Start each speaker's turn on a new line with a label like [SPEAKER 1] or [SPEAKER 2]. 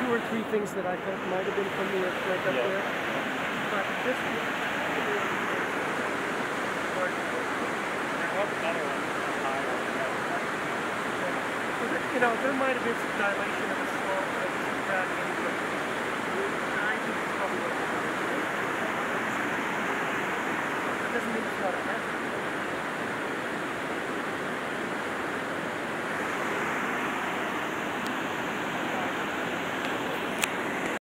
[SPEAKER 1] two or three things that I thought might have been from the earthquake up there. But this you know, there might have been some dilation of the slope.